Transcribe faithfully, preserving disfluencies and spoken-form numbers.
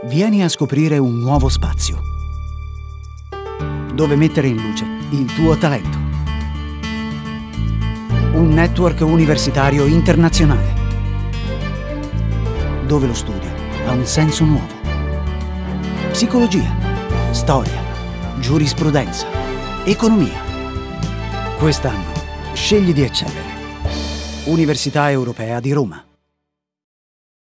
Vieni a scoprire un nuovo spazio, dove mettere in luce il tuo talento. Un network universitario internazionale, dove lo studio ha un senso nuovo. Psicologia, storia, giurisprudenza, economia. Quest'anno scegli di eccellere. Università Europea di Roma.